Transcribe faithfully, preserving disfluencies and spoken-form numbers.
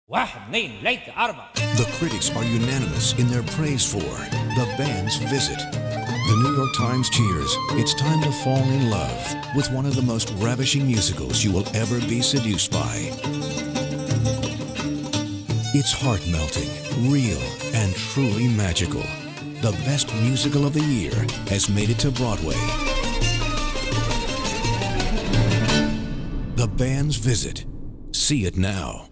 واحد اثنين ثلاثة أربعة. The critics are unanimous in their praise for The Band's Visit. The New York Times cheers. It's time to fall in love with one of the most ravishing musicals you will ever be seduced by. It's heart-melting, real, and truly magical. The best musical of the year has made it to Broadway. The Band's Visit. See it now.